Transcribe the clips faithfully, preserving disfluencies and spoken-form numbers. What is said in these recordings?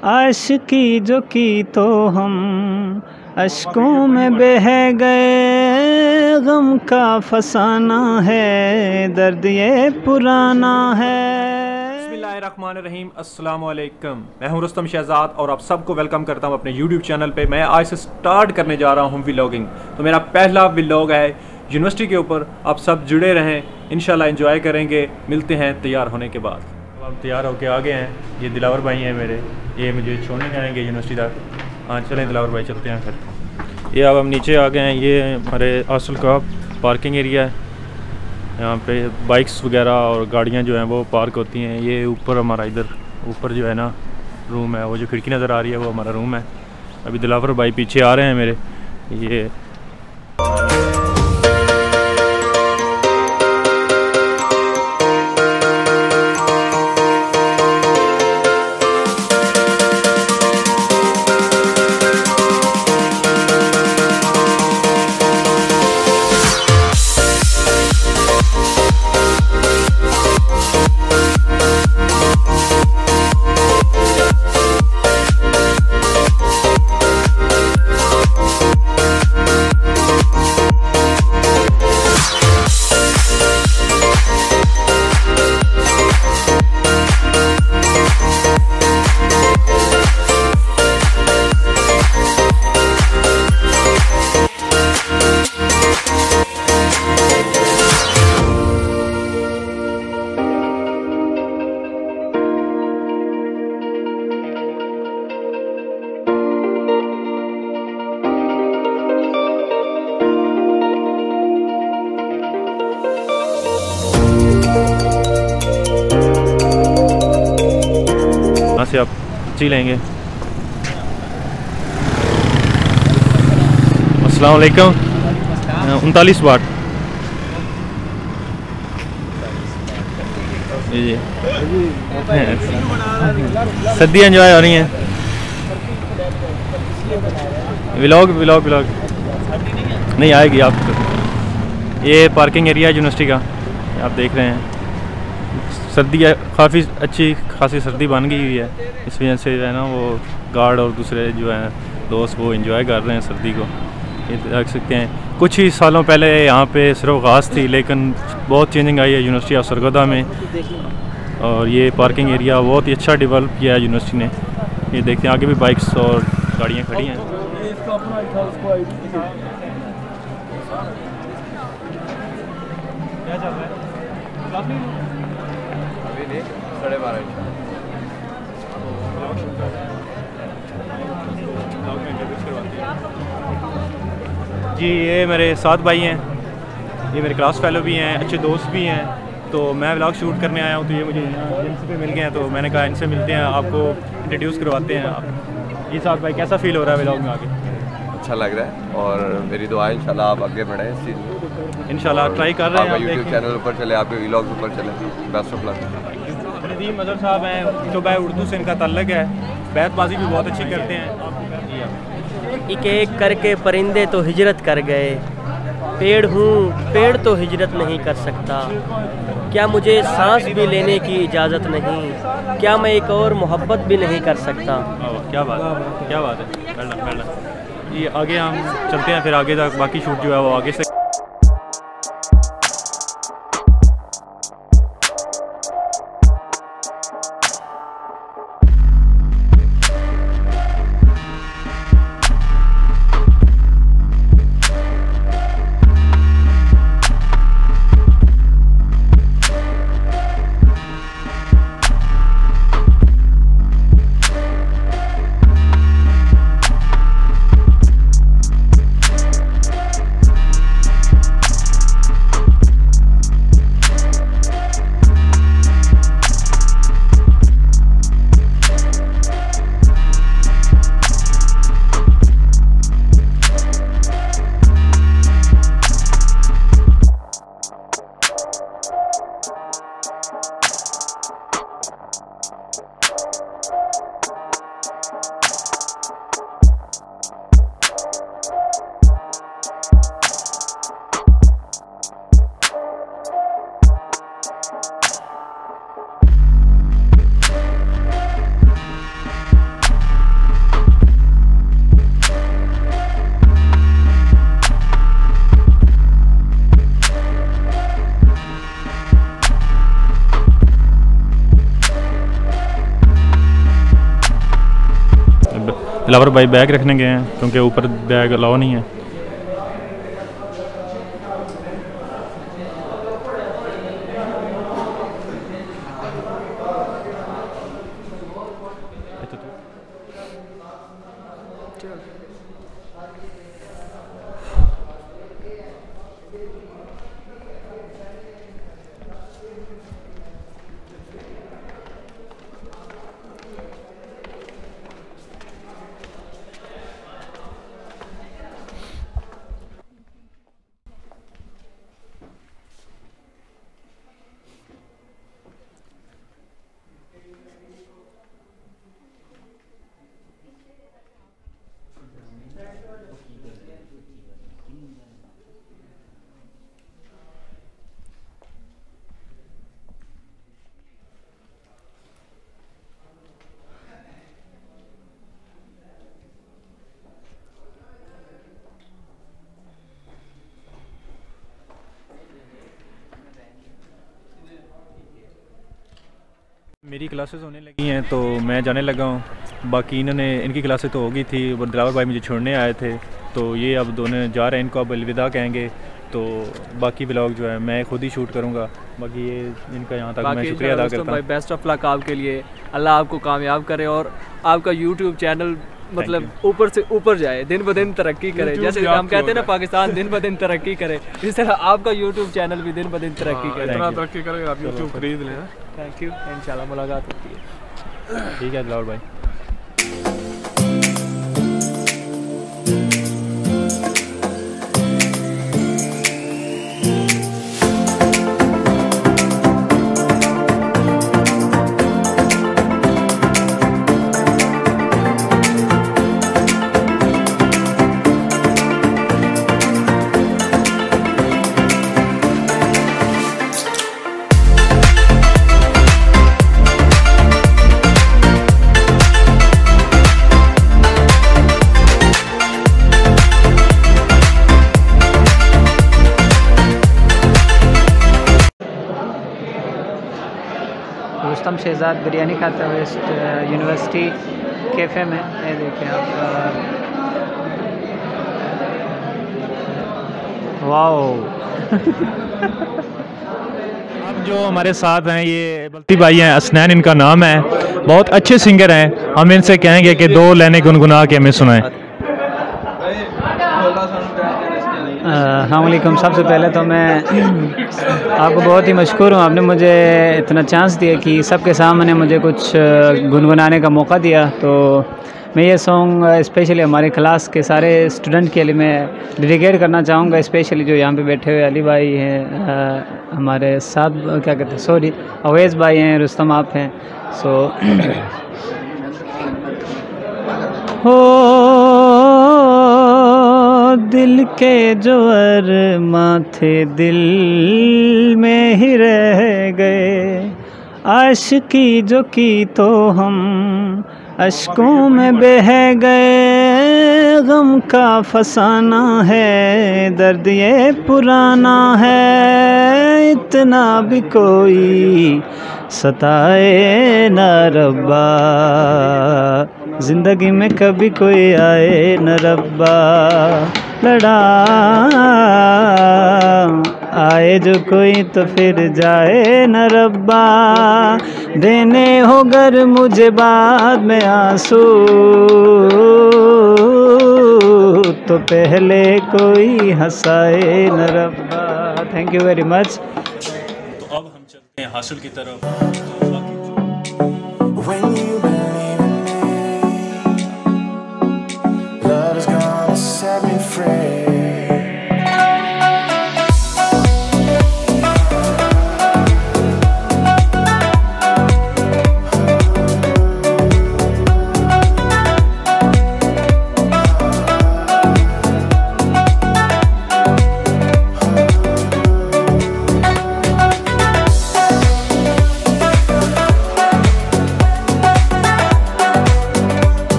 आशिकी जो की तो हम अश्कों में बह गए, गम का फसाना है, दर्द ये पुराना है। बिस्मिल्लाहिर्रहमानिर्रहीम, अस्सलाम वालेकुम। मैं हूं रुस्तम शहजाद और आप सबको वेलकम करता हूं अपने यूट्यूब चैनल पे। मैं आज से स्टार्ट करने जा रहा हूं व्लॉगिंग। तो मेरा पहला व्लॉग है यूनिवर्सिटी के ऊपर। आप सब जुड़े रहें, इंशाल्लाह एंजॉय करेंगे। मिलते हैं तैयार होने के बाद। अब हम तैयार होके आ गए हैं। ये दिलावर भाई हैं मेरे, ये मुझे छोड़ने जाएंगे यूनिवर्सिटी तक। हाँ चलें दिलावर भाई, चलते हैं फिर। ये अब हम नीचे आ गए हैं। ये हमारे हॉस्टल का पार्किंग एरिया है। यहाँ पे बाइक्स वगैरह और गाड़ियाँ जो हैं वो पार्क होती हैं। ये ऊपर हमारा इधर ऊपर जो है ना रूम है, वो जो खिड़की नज़र आ रही है वो हमारा रूम है। अभी दिलावर भाई पीछे आ रहे हैं मेरे। ये से आप ची लेंगे। अस्सलाम वालेकुम। उनतालीस वाट जी। सर्दी एंजॉय हो रही हैं। व्लॉग व्लॉग व्लॉग नहीं आएगी आप। ये पार्किंग एरिया है यूनिवर्सिटी का, आप देख रहे हैं। सर्दी काफ़ी अच्छी खासी सर्दी बन गई हुई है। इस वजह से जो है ना वो गार्ड और दूसरे जो हैं दोस्त वो एंजॉय कर रहे हैं सर्दी को। ये देख सकते हैं। कुछ ही सालों पहले यहाँ पे सिर्फ घास थी, लेकिन बहुत चेंजिंग आई है यूनिवर्सिटी ऑफ सरगोदा में। और ये पार्किंग एरिया बहुत ही अच्छा डेवलप किया है यूनिवर्सिटी ने। ये देखते हैं आगे भी बाइक्स और गाड़ियाँ खड़ी हैं। क्या चल रहा है? साढ़े बारह जी। ये मेरे सात भाई हैं, ये मेरे क्लास फेलो भी हैं, अच्छे दोस्त भी हैं। तो मैं व्लॉग शूट करने आया हूँ, तो ये मुझे यहाँ जिनसे पे मिल गए हैं, तो मैंने कहा इनसे मिलते हैं, आपको इंट्रोड्यूस करवाते हैं। ये सात भाई, कैसा फील हो रहा है व्लॉग में आके? अच्छा लग रहा है और मेरी दुआ है इंशाल्लाह आप आगे बढ़ें इस चीज़ में। इंशाल्लाह ट्राई कर रहे हैं। आप यूट्यूब चैनल ऊपर चले, आपके व्लॉग्स ऊपर चले। Best of luck. Nadeem Mazhar साहब हैं, शुबा उर्दू से इनका ताल्लुक है। बैतबाजी भी बहुत अच्छी करते हैं। एक एक करके परिंदे तो हिजरत कर गए, पेड़ हूँ पेड़ तो हिजरत नहीं कर सकता। क्या मुझे सांस भी लेने की इजाज़त नहीं? क्या मैं एक और मोहब्बत भी नहीं कर सकता? क्या बात है, क्या बात है। करना करना ये आगे हम चलते हैं, फिर आगे तक बाकी शूट जो है वो आगे से। दिलावर भाई बैग रखने गए हैं क्योंकि ऊपर बैग अलाउ नहीं है। मेरी क्लासेस होने लगी हैं तो मैं जाने लगा हूँ। बाकी इन्होंने इनकी क्लासेस तो हो गई थी, वो दिलावर भाई मुझे छोड़ने आए थे तो ये अब दोनों जा रहे हैं, इनको अब अलविदा कहेंगे। तो बाकी ब्लॉग जो है मैं खुद ही शूट करूँगा। बाकी ये इनका यहाँ तक मैं शुक्रिया अदा करता हूँ। बेस्ट ऑफ लक आपके लिए, अल्लाह आपको कामयाब करे और आपका यूट्यूब चैनल मतलब ऊपर से ऊपर जाए, दिन ब दिन तरक्की करे। जैसे हम कहते हैं ना पाकिस्तान दिन ब दिन तरक्की करे, इस तरह आपका यूट्यूब चैनल भी दिन ब दिन तरक्की करे। इतना तरक्की करे आप यूट्यूब खरीद लें। थैंक यू, इंशाल्लाह मुलाकात होती है। ठीक है दिलावर भाई। रुस्तम शहजाद बिरयानी खाता है वेस्ट यूनिवर्सिटी कैफ़े में। ये देखें आप, वाओ। अब जो हमारे साथ हैं ये बल्ती भाई हैं, असनैन इनका नाम है, बहुत अच्छे सिंगर हैं। हम इनसे कहेंगे कि दो लाइनें गुनगुना के हमें सुनाएं। अस्सलाम वालेकुम। सबसे पहले तो मैं आपको बहुत ही मशकूर हूँ, आपने मुझे इतना चांस दिया कि सबके सामने मुझे कुछ गुनगुनाने का मौका दिया। तो मैं ये सॉन्ग स्पेशली हमारे क्लास के सारे स्टूडेंट के लिए मैं डेडिकेट करना चाहूँगा, स्पेशली जो यहाँ पे बैठे हुए अली भाई हैं, हमारे साथ क्या कहते हैं सॉरी अवैज़ भाई हैं, रुस्तम आप हैं। सो हो दिल के जो अरमां थे दिल में ही रह गए, आशिकी जो की तो हम अश्कों में बह गए। गम का फसाना है, दर्द ये पुराना है, इतना भी कोई सताए न रब्बा, ज़िंदगी में कभी कोई आए न रब्बा। लड़ा आए जो कोई तो फिर जाए न रब्बा, देने हो गर मुझे बाद में आंसू, तो पहले कोई हंसाए न रब्बा। Thank you very much. तो अब हम चलते हैं हासिल की तरफ।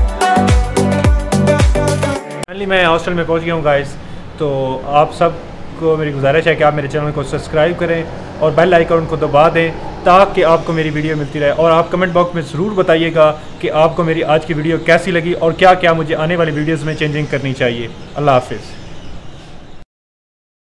मैं हॉस्टल में पहुंच गया हूँ गाइस। तो आप सब आपको मेरी गुजारिश है कि आप मेरे चैनल को सब्सक्राइब करें और बेल आइकन को दबा दें ताकि आपको मेरी वीडियो मिलती रहे। और आप कमेंट बॉक्स में ज़रूर बताइएगा कि आपको मेरी आज की वीडियो कैसी लगी और क्या क्या मुझे आने वाली वीडियोज़ में चेंजिंग करनी चाहिए। अल्लाह हाफिज़।